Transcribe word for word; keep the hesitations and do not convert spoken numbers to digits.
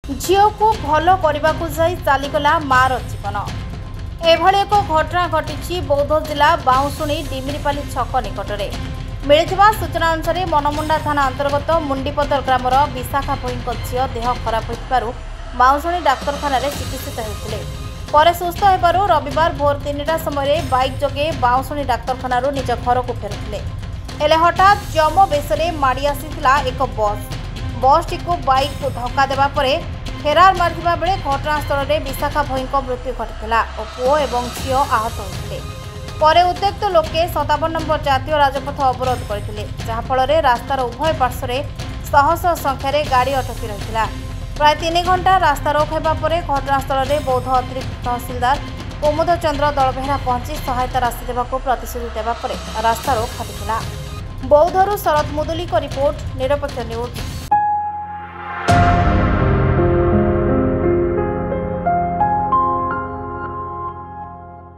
झील को भल करने को जाई चलीगला मार जीवन। एभली एक घटना घटी बौद्ध जिला बाउंशुणी डिमिरीपाली छक निकट में मिलता सूचना अनुसार मनमुंडा थाना अंतर्गत मुंडीपदर ग्रामर विशाखा भई झील देह खराब हो बाउंशुणी डाक्तरखाना चिकित्सित होते पर सुस्थ हो रविवार भोर तीनटा समय बाइक जोगे बाउंशुणी डाक्तरखाना निज घर को फेरुले हेले हठात जम बेश माड़ी आसीथिला एक बस बस टी को बाइक को धक्का देवा परे फेरार मारथिबा बेले घटनास्थल में विशाखा भई मृत्यु घटीला और पुओ एवं झील आहत होते पर उत्त्यक्त लोके सतावन नंबर जातीय राजपथ अवरोध करते जहाँफल रास्तार उभय पार्श्व शह शह संख्यार गाड़ी अटकी रही प्राय तीन घंटा रास्ता रोक होगा पर घटनास्थल में बौद्ध अतिरिक्त तहसिलदार कुमुद चंद्र दलबेहरा पहुंची सहायता राशि देवाक प्रतिश्रुति देवा पर रास्ता रोक हटिला। बौद्धरू शरद मुदुली को रिपोर्ट निरपेक्ष न्यूज।